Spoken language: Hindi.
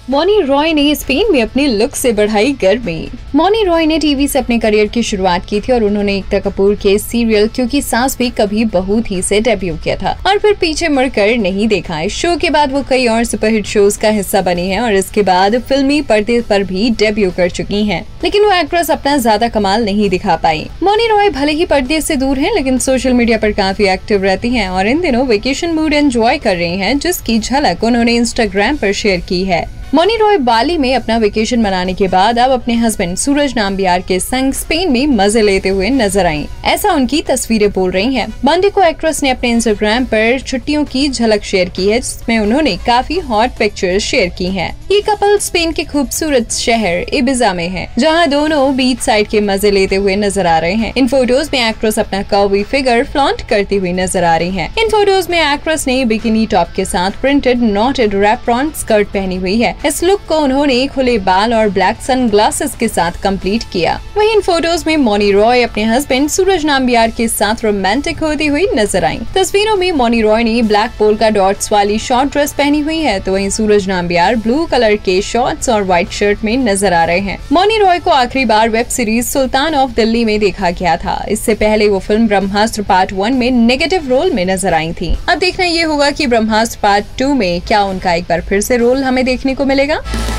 मौनी रॉय ने स्पेन में अपने लुक से बढ़ाई गर्मी। मौनी रॉय ने टीवी से अपने करियर की शुरुआत की थी और उन्होंने एकता कपूर के सीरियल क्योंकि सास भी कभी बहू थी से डेब्यू किया था और फिर पीछे मुड़कर नहीं देखा। इस शो के बाद वो कई और सुपरहिट शोज का हिस्सा बनी है और इसके बाद फिल्मी पर्दे पर भी डेब्यू कर चुकी हैं। लेकिन वो एक्ट्रेस अपना ज्यादा कमाल नहीं दिखा पाई। मौनी रॉय भले ही पर्दे से दूर हैं, लेकिन सोशल मीडिया पर काफी एक्टिव रहती हैं और इन दिनों वेकेशन मूड एंजॉय कर रही हैं, जिसकी झलक उन्होंने इंस्टाग्राम पर शेयर की है। मौनी रॉय बाली में अपना वेकेशन मनाने के बाद अब अपने हस्बैंड सूरज नाम्बियार के संग स्पेन में मजे लेते हुए नजर आईं। ऐसा उनकी तस्वीरें बोल रही हैं। मंडे को एक्ट्रेस ने अपने इंस्टाग्राम पर छुट्टियों की झलक शेयर की है, जिसमें उन्होंने काफी हॉट पिक्चर्स शेयर की हैं। ये कपल स्पेन के खूबसूरत शहर इबिजा में है, जहां दोनों बीच साइड के मजे लेते हुए नजर आ रहे हैं। इन फोटोज में एक्ट्रेस अपना कर्वी फिगर फ्लॉन्ट करती हुई नजर आ रही है। इन फोटोज में एक्ट्रेस ने बिकिनी टॉप के साथ प्रिंटेड नॉटेड रैपरॉन स्कर्ट पहनी हुई है। इस लुक को उन्होंने खुले बाल और ब्लैक सन ग्लासेस के साथ कंप्लीट किया। वहीं इन फोटोज में मौनी रॉय अपने हस्बैंड सूरज नाम्बियार के साथ रोमांटिक होती हुई नजर आई। तस्वीरों में मौनी रॉय ने ब्लैक पोल्का डॉट्स वाली शॉर्ट ड्रेस पहनी हुई है, तो वहीं सूरज नाम्बियार ब्लू कलर के शॉर्ट्स और व्हाइट शर्ट में नजर आ रहे हैं। मौनी रॉय को आखिरी बार web series Sultan of Delhi में देखा गया था। इससे पहले वो फिल्म ब्रह्मास्त्र पार्ट 1 में नेगेटिव रोल में नजर आई थी। अब देखना ये होगा कि ब्रह्मास्त्र पार्ट 2 में क्या उनका एक बार फिर से रोल हमें देखने को मिलेगा।